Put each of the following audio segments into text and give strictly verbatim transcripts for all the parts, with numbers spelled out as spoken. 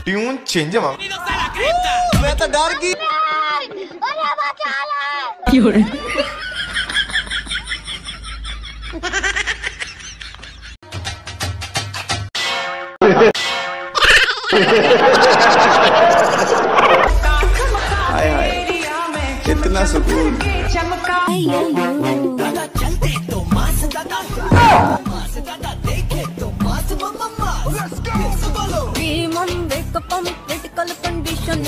Tune change है मैं तो डर गई। हाय हाय कितना सुकून। चलते तो मास दादा मास दादा देखे तो मास मम्मा बोलो टीमम वेकअपम क्रिटिकल कंडीशन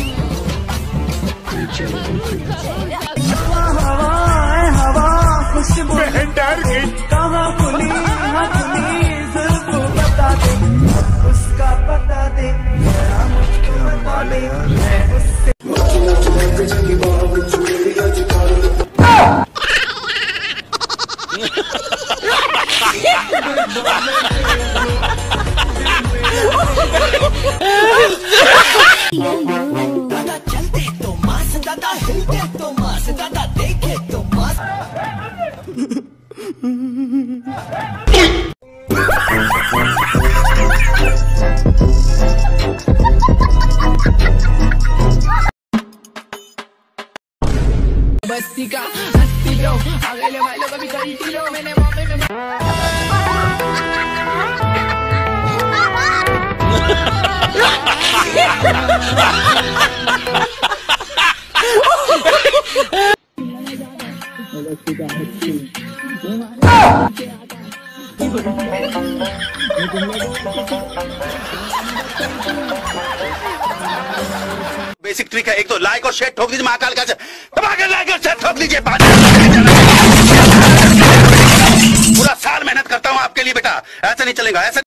हवा हवा खुशबू डर गई कहाँ खुली ना खुली जुल्फों बता दे उसका पता दे मुझको बता दे उससे दादा चलते तो मास दादा हिलते तो मास दादा देखे तो मास बस्ती का हस्ती लो अगले वालों का भी करी किलो मैंने मौके में बेसिक ट्रिक है, एक तो लाइक और शेयर ठोक दीजिए महाकाल का दबा के लाइक और शेयर ठोक दीजिए। पूरा साल मेहनत करता हूँ आपके लिए बेटा, ऐसा नहीं चलेगा ऐसा।